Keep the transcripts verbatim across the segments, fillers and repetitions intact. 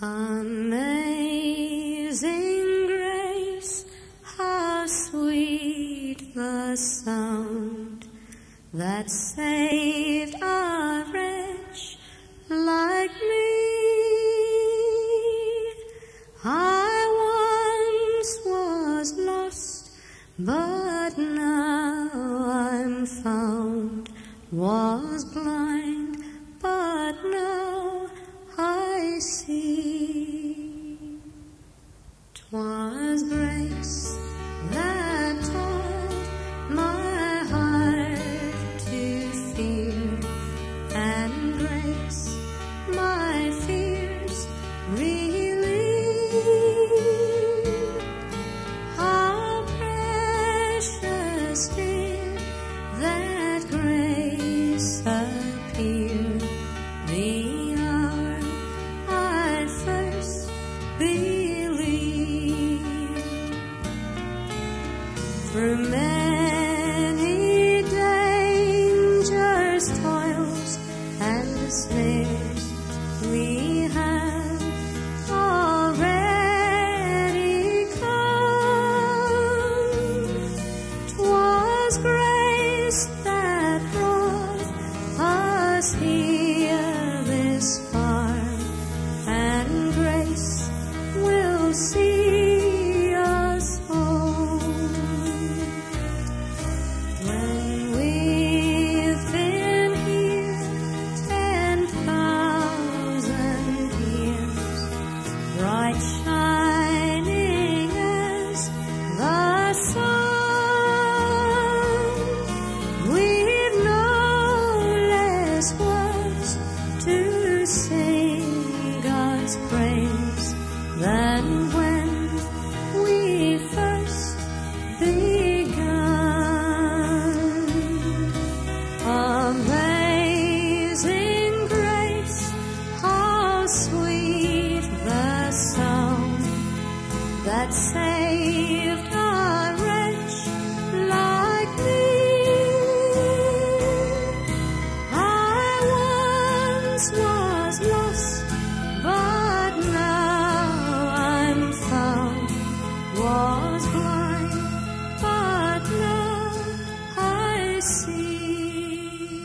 Amazing grace, how sweet the sound that saved a wretch like me. I once was lost, but now I'm found, was blind, but now I see. 'Twas grace that taught my heart to fear, and grace my fears relieved. How precious did that grace appear, the hour I first believed. Through many dangers, toils, and snares, we have already come. 'Twas grace that brought us here this far, and grace will see us home. When we've been here ten thousand years, bright shining as the sun, we've no less words to sing God's praise than when we first begun. Amazing grace, how sweet the sound that saved a wretch like me. I once was lost, but now I'm found, was blind, but now I see.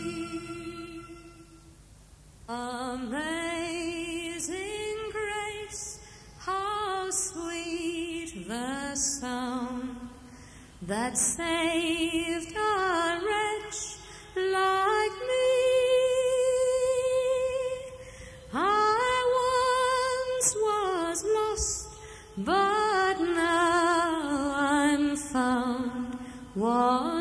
Amazing grace, how sweet the sound that saved a wretch like me. I once was lost, but now I'm found, was